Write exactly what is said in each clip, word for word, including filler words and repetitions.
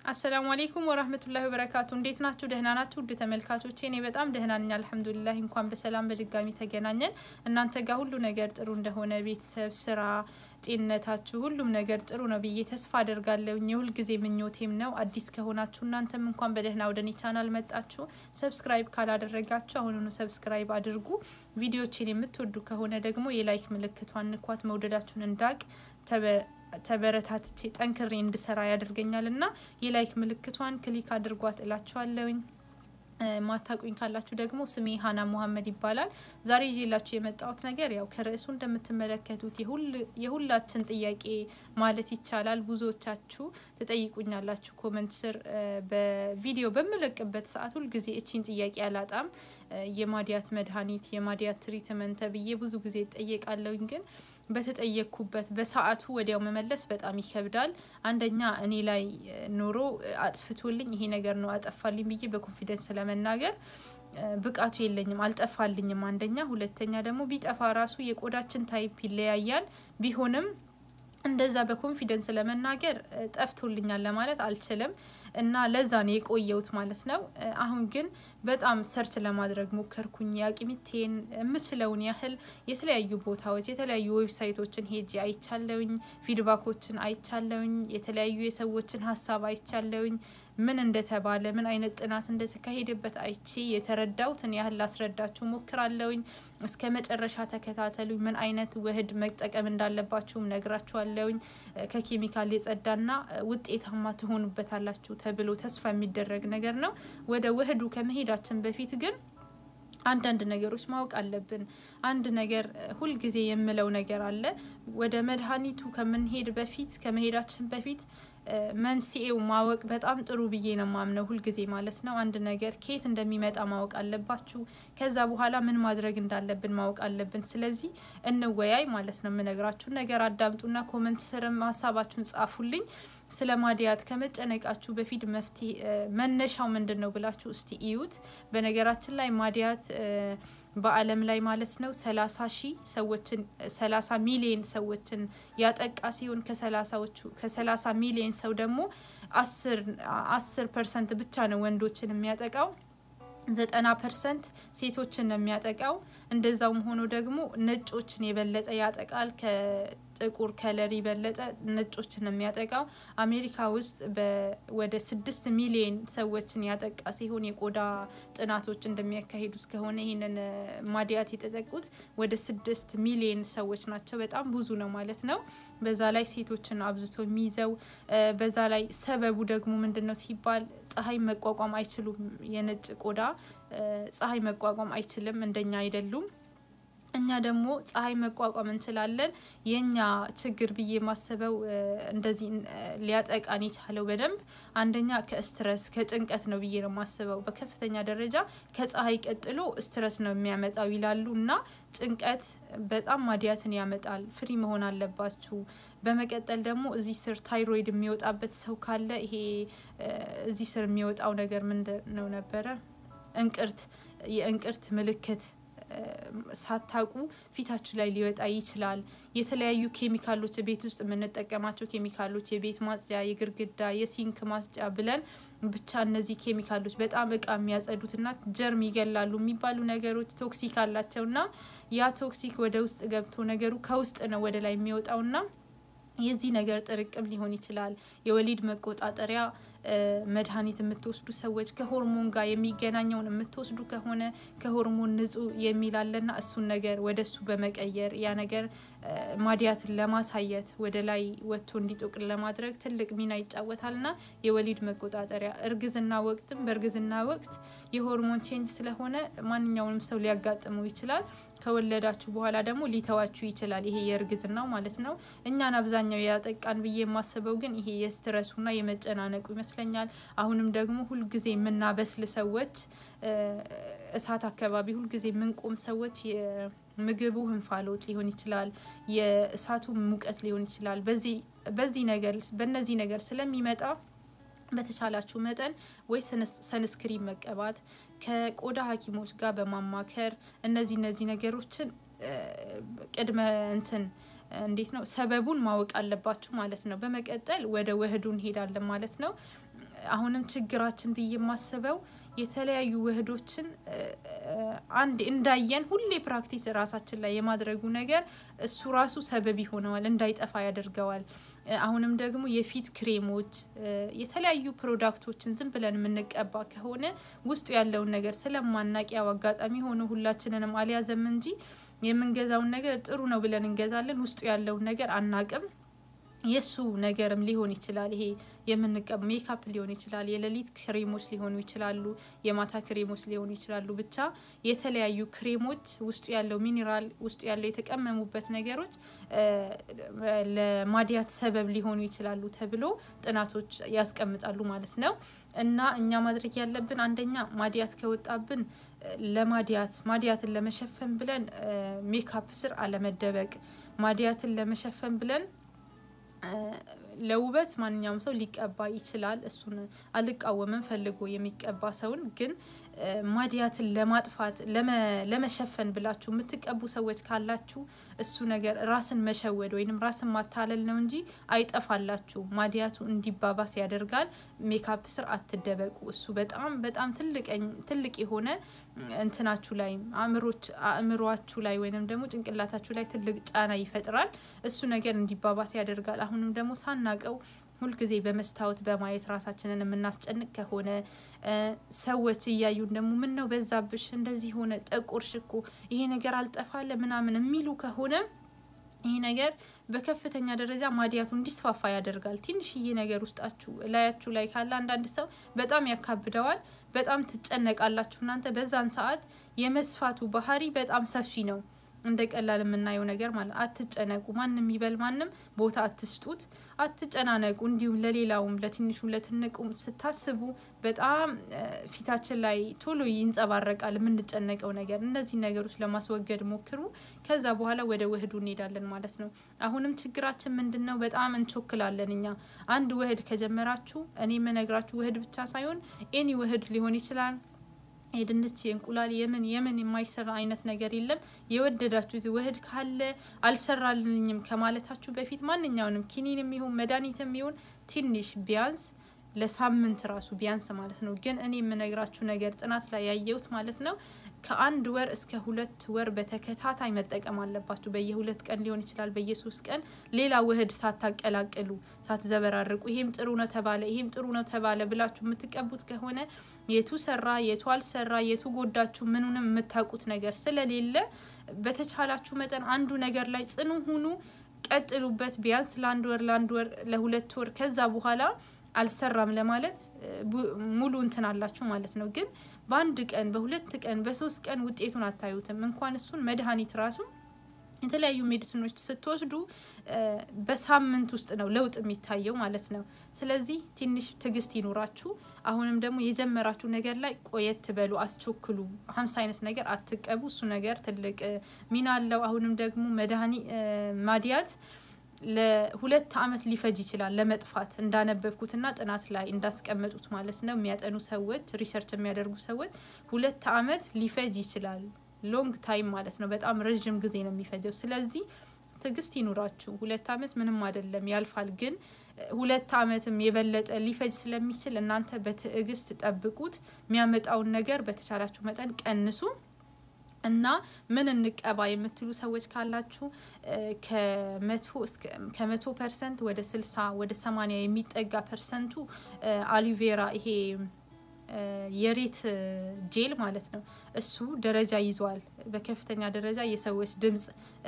السلام عليكم ورحمة الله وبركاته. እንዴት ናችሁ? ደህና ናችሁ? ውድ ተመልካቾቼ እኔ በጣም ደህና ነኝ አልহামዱሊላህ። እንኳን በሰላም በድጋሚ ተገናኘን። እናንተ ጋር ሁሉ ነገር ጥሩ እንደሆነ ቤተሰብ፣ ስራ፣ ጤንነታችሁ ሁሉም ነገር ጥሩ ነው ብዬ ተስፋ አደርጋለሁ። የሁል ጊዜ ምኞቴም ነው። አዲስ ከሆናችሁ እናንተም እንኳን በደህና ወደኔ ቻናል መጣችሁ። ሰብስክራይብ ካላደረጋችሁ አሁኑኑ ሰብስክራይብ አድርጉ። ቪዲዮዎችን የምትወዱ ከሆነ ደግሞ የላይክ ምልክቷን ንኳት። መውደዳችሁን እንዳቅ ተበረታትቼ ጠንክሬ እንድሰራ ያደርገኛልና የላይክ ምልክቷን ክሊክ አድርጓት እላችኋለሁኝ። ማታቁኝ ካላችሁ ደግሞ ስሜ ሃና መሐመድ ይባላል። ዛሬ ይዤላችሁ የመጣሁት ነገር ያው ከርዕሱ እንደምትመለከቱት የሁሉ የሁላችን ጥያቄ ማለት ይቻላል ብዙዎቻችሁ ተጠይቁኛላችሁ ኮሜንት ስር በቪዲዮ በመለቀበት ሰዓት ሁሉ ጊዜ እቺን ጥያቄ አላጣም። የማዲያት መድኃኒት የማዲያት ትሪትመንት ብዬ ብዙ ጊዜ ጠየቃለሁኝ ግን በተጠየቅኩበት በሰዓቱ ወዲያው መመለስ በጣም ይከብዳል። አንደኛ እኔ ላይ ኖሮ አጥፍቶልኝ ይሄ ነገር ነው አጠፋልኝ ብዬ በኮንፊደንስ ለመናገር ብቃቱ የለኝም አልጠፋልኝም። አንደኛ ሁለተኛ ደግሞ ቢጠፋ ራሱ የቆዳችን ታይፕ ይለያያል። ቢሆንም እንደዛ በኮንፊደንስ ለመናገር ጠፍቶልኛል ለማለት አልችልም እና ለዛ ነው የቆየውት ማለት ነው። አሁን ግን በጣም ሰርች ለማድረግ ሞከርኩኝ ያቂሚቴን ምትለውን ያህል የተለያዩ ቦታዎች የተለያዩ ዌብሳይቶችን ሄጄ አይቻለውኝ ፊድባኮችን አይቻለውኝ የተለያዩ የሰዎችን ሐሳብ አይቻለውኝ ምን እንደተባለ ምን አይነት ጥናት እንደተካሄደበት አይቺ የተረዳውትን ያህል ላስረዳችሁ ሞክራለሁኝ። እስከ መጨረሻ ተከታተሉኝ። ምን አይነት ውህድ መጠቀም እንዳለባችሁ ነግራችኋለሁኝ። ከኬሚካል የጸዳና ውጤታማ ትሆኑበታላችሁ ተብሎ ተስፋ የሚደረግ ነገር ነው። ወደ ውህዱ ከመሄዳችን በፊት ግን አንዳንድ ነገሮች ማወቅ አለብን። አንድ ነገር ሁሉ ጊዜ የምለው ነገር አለ። ወደ መድኃኒቱ ከመንሄድ በፊት ከመሄዳችን በፊት መንስኤው ማወቅ በጣም ጥሩ ብዬ ነው ማምነው ሁሉ ጊዜ ማለት ነው። አንድ ነገር ከየት እንደሚመጣ ማወቅ አለባችሁ። ከዛ በኋላ ምን ማድረግ እንዳለብን ማወቅ አለብን። ስለዚህ እንወያይ ማለት ነው። ምነግራችሁ ነገር አዳምጡና ኮሜንት ስርም ሐሳባችሁን ጻፉልኝ። ስለማዲያት ከመጨነቃችሁ በፊት መፍትሄ መነሻው ምንድነው ብላችሁ እስቲ እዩት። በነገራችን ላይ ማዲያት በአለም ላይ ማለት ነው ሰላሳ ሺህ ሰዎችን ሰላሳ ሚሊዮን ሰዎችን ያጠቃ ሲሆን ከሰላሳዎቹ ከሰላሳ ሚሊዮን ሰው ደግሞ አስር ፐርሰንት ብቻ ነው ወንዶችን የሚያጠቃው። ዘጠና ፐርሰንት ሴቶችን ነው የሚያጠቃው። እንደዛውም ሆኖ ደግሞ ነጮችን የበለጠ ያጠቃል። ከጥቁር ከለር የበለጠ ነጮችን ነው የሚያጠቃው። አሜሪካ ውስጥ ወደ ስድስት ሚሊዮን ሰዎችን ያጠቃ ሲሆን የቆዳ ጥናቶች እንደሚያካሂዱት ከሆነ ይሄንን ማዲያት የተጠቁት ወደ ስድስት ሚሊዮን ሰዎች ናቸው። በጣም ብዙ ነው ማለት ነው። በዛ ላይ ሴቶችን አብዝቶ የሚይዘው በዛ ላይ ሰበቡ ደግሞ ምንድነው ሲባል ፀሐይ መቋቋም አይችሉም። የነጭ ቆዳ ፀሐይ መቋቋም አይችልም እንደኛ አይደሉም። እኛ ደግሞ ፀሐይ መቋቋም እንችላለን። የኛ ችግር ብዬ ማሰበው እንደዚህ ሊያጠቃን ይቻለው በደንብ አንደኛ ከስትረስ ከጭንቀት ነው ብዬ ነው ማሰበው። በከፍተኛ ደረጃ ከፀሐይ ቀጥሎ ስትረስ ነው የሚያመጣው ይላሉና ጭንቀት በጣም ማዲያትን ያመጣል። ፍሪ መሆን አለባችሁ። በመቀጠል ደግሞ እዚህ ስር ታይሮይድ የሚወጣበት ሰው ካለ ይሄ እዚህ ስር የሚወጣው ነገር ምንድነው ነበር? እንቅርት የእንቅርት ምልክት ሳታቁ ፊታችሁ ላይ ሊወጣ ይችላል። የተለያዩ ኬሚካሎች ቤት ውስጥ የምንጠቀማቸው ኬሚካሎች የቤት ማጽጃ የግርግዳ የሲንክ ማጽጃ ብለን ብቻ እነዚህ ኬሚካሎች በጣም እቃ የሚያጸዱትና ጀርም ይገላሉ የሚባሉ ነገሮች ቶክሲክ አላቸውና ያ ቶክሲክ ወደ ውስጥ ገብቶ ነገሩ ከውስጥ ነው ወደ ላይ የሚወጣውና የዚህ ነገር ጥርቅም ሊሆን ይችላል። የወሊድ መቆጣጠሪያ መድኃኒት የምትወስዱ ሰዎች ከሆርሞን ጋር የሚገናኘውን የምትወስዱ ከሆነ ከሆርሞን ንጹህ የሚላለና እሱን ነገር ወደሱ በመቀየር ያ ነገር ማዲያትን ለማሳየት ወደ ላይ ወጥቶ እንዲጠቅል ለማድረግ ትልቅ ሚና ይጫወታልና የወሊድ መቆጣጠሪያ እርግዝና ወቅትም በእርግዝና ወቅት የሆርሞን ቼንጅ ስለሆነ ማንኛውንም ሰው ሊያጋጥመው ይችላል። ከወለዳችሁ በኋላ ደግሞ ሊተዋችሁ ይችላል። ይሄ የእርግዝናው ማለት ነው። እኛን አብዛኛው ያጠቃን ብዬ ማሰበው ግን ይሄ የስትረሱና የመጨናነቁ ይመስለኛል። አሁንም ደግሞ ሁሉ ጊዜ ምናበስል ሰዎች እሳት አካባቢ ሁሉ ጊዜ ምንቆም ሰዎች የምግቡ እንፋሎት ሊሆን ይችላል የእሳቱ ሙቀት ሊሆን ይችላል። በዚህ በዚህ ነገር በእነዚህ ነገር ስለሚመጣ በተቻላችሁ መጠን ወይ ሰንስክሪን መቀባት ከቆዳ ሐኪሞች ጋር በማማከር እነዚህ እነዚህ ነገሮችን ቅድመ እንትን እንዴት ነው ሰበቡን ማወቅ አለባችሁ ማለት ነው። በመቀጠል ወደ ወህዱን ሄዳለን ማለት ነው። አሁንም ችግራችን በየማሰበው የተለያዩ ወህዶችን አንድ እንዳየን ሁሌ ፕራክቲስ ራሳችን ላይ የማድረጉ ነገር እሱ ራሱ ሰበብ ይሆነዋል እንዳይጠፋ ያደርገዋል አሁንም ደግሞ የፊት ክሬሞች የተለያዩ ፕሮዳክቶችን ዝም ብለን ምንቀባ ከሆነ ውስጡ ያለው ነገር ስለማናቅ ያው አጋጣሚ ሆኖ ሁላችንንም አልያዘም እንጂ የምንገዛው ነገር ጥሩ ነው ብለን እንገዛለን ውስጡ ያለው ነገር አናቅም የሱ ነገርም ሊሆን ይችላል ይሄ የምንቀብ ሜካፕ ሊሆን ይችላል የሌሊት ክሬሞች ሊሆኑ ይችላሉ የማታ ክሬሞች ሊሆኑ ይችላሉ ብቻ የተለያዩ ክሬሞች ውስጡ ያለው ሚኒራል ውስጡ ያለው የተቀመሙበት ነገሮች ለማዲያት ሰበብ ሊሆኑ ይችላሉ ተብሎ ጥናቶች ያስቀምጣሉ ማለት ነው እና እኛ ማድረግ ያለብን አንደኛ ማዲያት ከወጣብን ለማዲያት ማዲያትን ለመሸፈን ብለን ሜካፕ ስር አለመደበቅ ማዲያትን ለመሸፈን ብለን ለውበት ማንኛውም ሰው ሊቀባ ይችላል እሱን አልቃወመን ፈልጎ የሚቀባ ሰውን ግን ማዲያትን ለማጥፋት ለመሸፈን ብላችሁ የምትቀቡ ሰዎች ካላችሁ እሱ ነገር ራስን መሸወድ ወይንም ራስን ማታለል ነው እንጂ አይጠፋላችሁ ማዲያቱ እንዲባባስ ያደርጋል ሜካፕ ስር አትደበቁ እሱ በጣም በጣም ትልቅ ትልቅ የሆነ እንትናችሁ ላይ አእምሮች አእምሮአችሁ ላይ ወይንም ደግሞ ጭንቅላታችሁ ላይ ትልቅ ጫና ይፈጥራል እሱ ነገር እንዲባባስ ያደርጋል አሁንም ደግሞ ሳናቀው ሁሉ ጊዜ በመስታወት በማየት ራሳችንን የምናስጨንቅ ከሆነ ሰዎች ይያዩን ደግሞ ምን ነው በዛብሽ እንደዚህ ሆነ ጠቆርሽኮ ይሄ ነገር አልጠፋለ ምናምን የሚሉ ከሆነ ይሄ ነገር በከፍተኛ ደረጃ ማዲያቱ እንዲስፋፋ ያደርጋል ትንሽዬ ነገር ውስጣችሁ ላያችሁ ላይ ካለ አንዳንድ ሰው በጣም ያካብደዋል በጣም ትጨነቃላችሁ እናንተ በዛን ሰዓት የመስፋቱ ባህሪ በጣም ሰፊ ነው እንደ ቀላል የምናየው ነገር ማለት አትጨነቁ ማንንም ይበል ማንንም ቦታ አትስጡት አትጨናነቁ እንዲሁም ለሌላውም ለትንሹም ለትንቁም ስታስቡ በጣም ፊታችን ላይ ቶሎ ይንጸባረቃል የምንጨነቀው ነገር እነዚህ ነገሮች ለማስወገድ ሞክሩ ከዛ በኋላ ወደ ወህዱ እንሄዳለን ማለት ነው አሁንም ችግራችን ምንድነው በጣም እንቾክላለን እኛ አንድ ወህድ ከጀመራችሁ እኔ መነግራችሁ ወህድ ብቻ ሳይሆን ኤኒ ወህድ ሊሆን ይችላል የድንች የእንቁላል የምን የምን የማይሰራ አይነት ነገር የለም የወደዳችሁት ወህድ ካለ አልሰራልኝም ከማለታችሁ በፊት ማንኛውንም ኪኒንም ይሁን መድኃኒትም ይሁን ትንሽ ቢያንስ ለሳምንት ራሱ ቢያንስ ማለት ነው ግን እኔ የምነግራችሁ ነገር ጥናት ላይ ያየሁት ማለት ነው ከአንድ ወር እስከ ሁለት ወር በተከታታይ መጠቀም አለባችሁ በየሁለት ቀን ሊሆን ይችላል በየሶስት ቀን ሌላ ወህድ ሳታቀላቅሉ ሳትዘበራርቁ ይሄም ጥሩ ነው ተባለ ይሄም ጥሩ ነው ተባለ ብላችሁ የምትቀቡት ከሆነ የቱ ሰራ የቱ አልሰራ የቱ ጎዳችሁ ምንንም የምታውቁት ነገር ስለሌለ በተቻላችሁ መጠን አንዱ ነገር ላይ ጽኑ ሁኑ ቀጥሉበት ቢያንስ ለአንድ ወር ለአንድ ወር ለሁለት ወር ከዛ በኋላ አልሰራም ለማለት ሙሉ እንትን አላችሁ ማለት ነው ግን በአንድ ቀን በሁለት ቀን በሶስት ቀን ውጤቱን አታዩትም እንኳን እሱን መድኃኒት ራሱ የተለያዩ ሜዲሲኖች ስትወስዱ በሳምንት ውስጥ ነው ለውጥ የሚታየው ማለት ነው ስለዚህ ትንሽ ትግስት ይኖራችሁ አሁንም ደግሞ የጀመራችሁ ነገር ላይ ቆየት በሉ አስቾክሉ ሃምሳ አይነት ነገር አትቀቡ እሱ ነገር ትልቅ ሚና አለው አሁንም ደግሞ መድኃኒት ማዲያት ለሁለት አመት ሊፈጅ ይችላል ለመጥፋት እንዳነበብኩትና ጥናት ላይ እንዳስቀመጡት ማለት ነው የሚያጠኑ ሰዎች ሪሰርች የሚያደርጉ ሰዎች ሁለት አመት ሊፈጅ ይችላል ሎንግ ታይም ማለት ነው በጣም ረጅም ጊዜ ነው የሚፈጀው ስለዚህ ትግስት ይኑራችሁ ሁለት አመት ምንም አይደለም ያልፋል ግን ሁለት አመትም የበለጠ ሊፈጅ ስለሚችል እናንተ በትዕግስት ጠብቁት የሚያመጣው ነገር በተቻላችሁ መጠን ቀንሱ እና ምን እንቀባ የምትሉ ሰዎች ካላችሁ ከመቶ እስከ ከመቶ ፐርሰንት ወደ ስልሳ ወደ ሰማንያ የሚጠጋ ፐርሰንቱ አሊቬራ ይሄ የሬት ጄል ማለት ነው እሱ ደረጃ ይዟል በከፍተኛ ደረጃ የሰዎች ድምጽ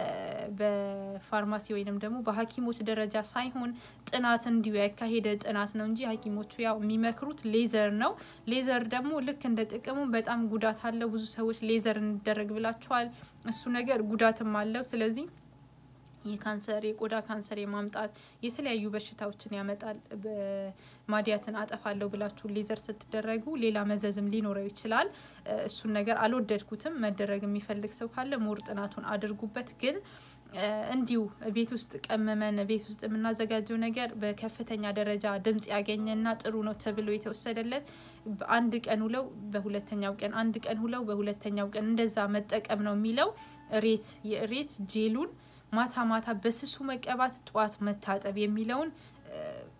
በፋርማሲ ወይንም ደግሞ በሐኪሞች ደረጃ ሳይሆን ጥናት እንዲው ያካሄደ ጥናት ነው እንጂ ሐኪሞቹ ያው የሚመክሩት ሌዘር ነው ሌዘር ደግሞ ልክ እንደ ጥቅሙ በጣም ጉዳት አለው ብዙ ሰዎች ሌዘር እንደረግ ብላችኋል እሱ ነገር ጉዳትም አለው ስለዚህ የካንሰር የቆዳ ካንሰር የማምጣት የተለያዩ በሽታዎችን ያመጣል በማዲያትን አጠፋለው ብላችሁ ሌዘር ስትደረጉ ሌላ መዘዝም ሊኖረው ይችላል እሱ ነገር አልወደድኩትም መደረግ የሚፈልግ ሰው ካለ ሞር ጥናቱን አድርጉበት ግን እንዲው ቤት ውስጥ ቀመመን ቤት ውስጥ የምናዘጋጀው ነገር በከፍተኛ ደረጃ ድምጽ ያገኘና ጥሩ ነው ተብሎ የተወሰደለት አንድ ቀን ሁለው በሁለተኛው ቀን አንድ ቀን ሁለው በሁለተኛው ቀን እንደዛ መጠቀም ነው የሚለው ሬት የሬት ጄሉን ማታ ማታ በስሱ መቀባት ጧት መታጠብ የሚለውን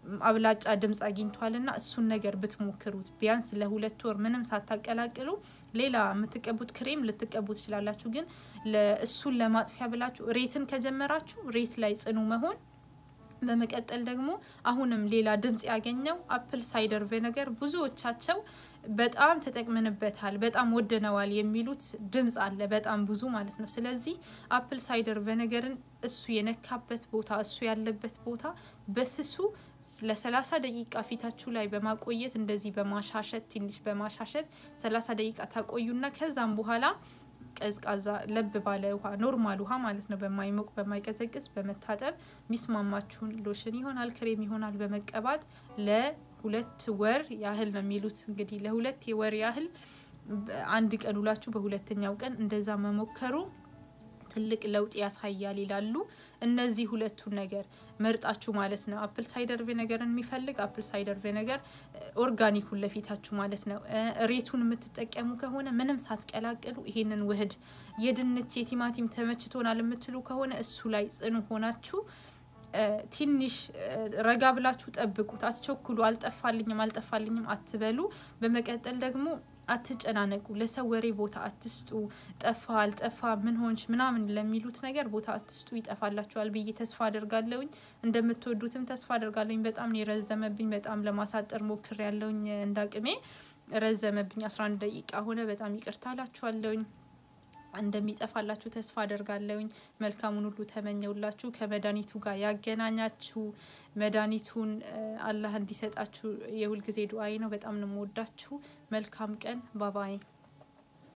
አብላጫ ድምጽ አግኝቷልና እሱን ነገር ብትሞክሩት ቢያንስ ለሁለት ወር ምንም ሳታቀላቅሉ ሌላ የምትቀቡት ክሬም ልትቀቡት ይችላልላችሁ ግን ለእሱን ለማጥፊያ ብላችሁ ሬትን ከጀመራችሁ ሬት ላይ ጽኑ መሆን በመቀጠል ደግሞ አሁንም ሌላ ድምጽ ያገኘው አፕል ሳይደር ቪነገር ብዙዎቻቸው በጣም ተጠቅመንበታል በጣም ወደነዋል የሚሉት ድምጽ አለ በጣም ብዙ ማለት ነው ስለዚህ አፕል ሳይደር ቪነገርን እሱ የነካበት ቦታ እሱ ያለበት ቦታ በስሱ ለ30 ደቂቃ ፊታችሁ ላይ በማቆየት እንደዚህ በማሻሸት ትንሽ በማሻሸት ሰላሳ ደቂቃ ታቆዩና ከዛም በኋላ ቀዝቃዛ ለብ ባለ ውሃ ኖርማል ውሃ ማለት ነው በማይሞቅ በማይቀዘቅዝ በመታጠብ ሚስማማችሁን ሎሽን ይሆናል ክሬም ይሆናል በመቀባት ለሁለት ወር ያህል ነው የሚሉት እንግዲህ ለሁለት ወር ያህል አንድ ቀን ውላችሁ በሁለተኛው ቀን እንደዛ መሞከሩ ትልቅ ለውጥ ያሳያል ይላሉ እነዚህ ሁለቱ ነገር መርጣችሁ ማለት ነው አፕል ሳይደር ቪነገርን የሚፈልግ አፕል ሳይደር ቪነገር ኦርጋኒክ ለፊታችሁ ማለት ነው ሬቱን የምትጠቀሙ ከሆነ ምንም ሳትቀላቅሉ ይሄንን ውህድ የድንች የቲማቲም ተመችቶናል የምትሉ ከሆነ እሱ ላይ ጽኑ ሆናችሁ ትንሽ ረጋ ብላችሁ ጠብቁት አትቸኩሉ አልጠፋልኝም አልጠፋልኝም አትበሉ በመቀጠል ደግሞ አትጨናነቁ ለሰው ወሬ ቦታ አትስጡ ጠፋ አልጠፋ ምን ሆንሽ ምናምን ለሚሉት ነገር ቦታ አትስጡ ይጠፋላችኋል ብዬ ተስፋ አደርጋለሁኝ እንደምትወዱትም ተስፋ አደርጋለሁኝ በጣም የረዘመብኝ በጣም ለማሳጠር ሞክሬያለሁኝ እንዳቅሜ ረዘመብኝ አስራ አንድ ደቂቃ ሆነ በጣም ይቅርታላችኋለሁኝ እንደሚጠፋላችሁ ተስፋ አደርጋለሁኝ መልካሙን ሁሉ ተመኘውላችሁ ከመዳኒቱ ጋር ያገናኛችሁ መዳኒቱን አላህ እንዲሰጣችሁ የሁል ጊዜ ዱአዬ ነው በጣም ነው የምወዳችሁ መልካም ቀን ባባይ